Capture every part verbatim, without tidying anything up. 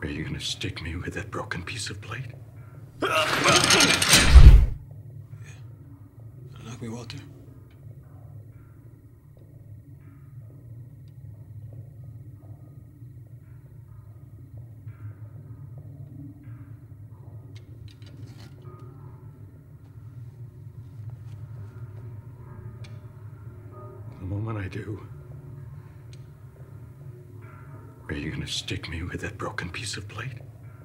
Are you gonna stick me with that broken piece of plate? Yeah. Knock me, Walter. The moment I do, are you gonna stick me with that broken piece of plate?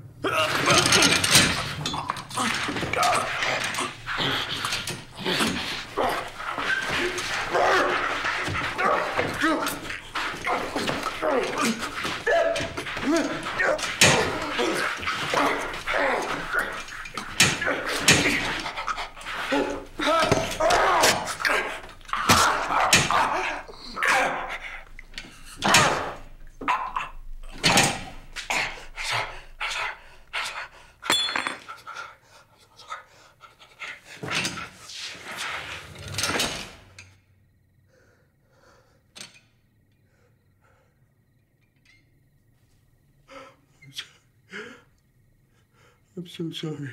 I'm so sorry.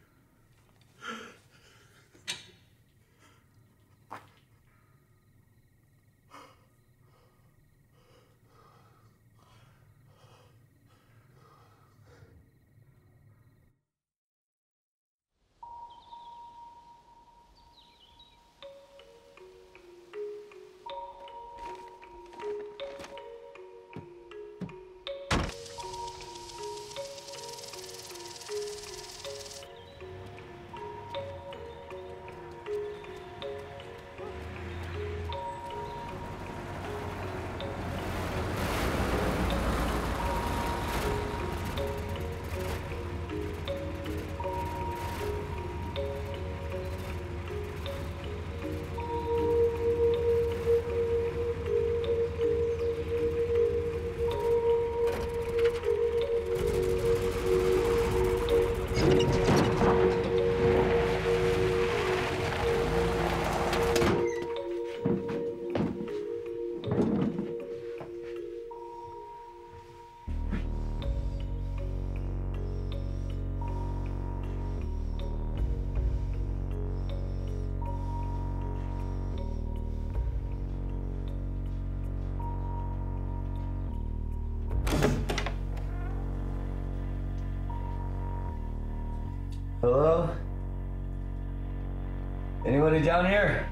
Hello? Anybody down here?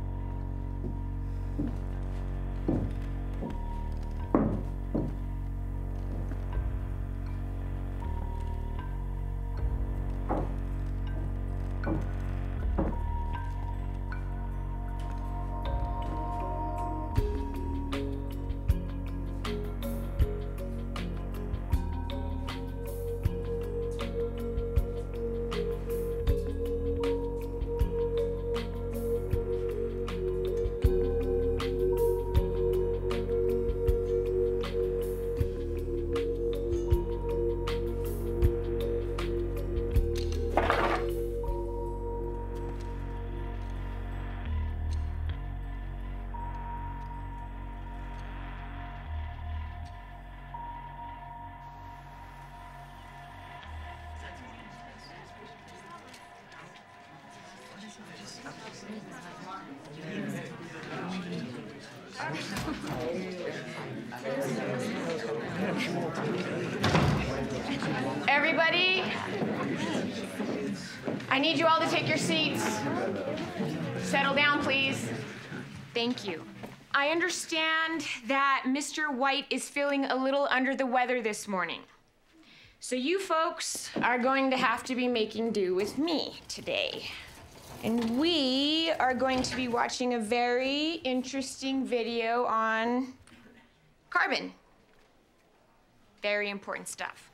Everybody, I need you all to take your seats. Settle down, please. Thank you. I understand that Mister White is feeling a little under the weather this morning. So you folks are going to have to be making do with me today. And we are going to be watching a very interesting video on carbon. Very important stuff.